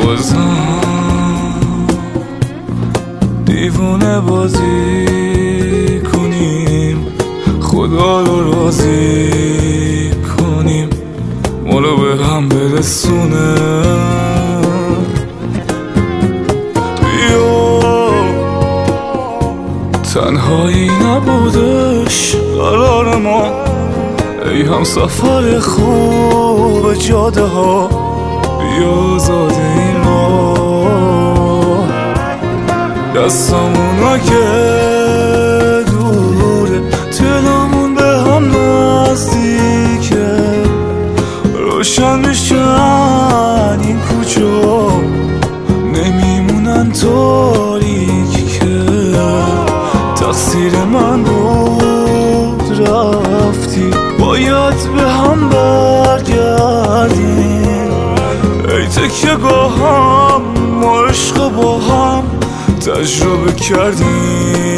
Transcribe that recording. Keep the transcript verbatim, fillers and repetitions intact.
بازم دیوونه بازی کنیم، خدا رو راضی کنیم، ما رو به هم برسونه. بیا تنهایی نبودش قرار ما، ای هم سفر خوب جاده ها، بیا زاده این راه دستامونا که دوره، دلمون به هم نزدیکه، روشن میشن این کوچه، نمیمونن تاریک که تقصیر من بود رفتی، باید به هم برگردیم. ای تکیه گاهم ما عشق با هم تجربه کردیم.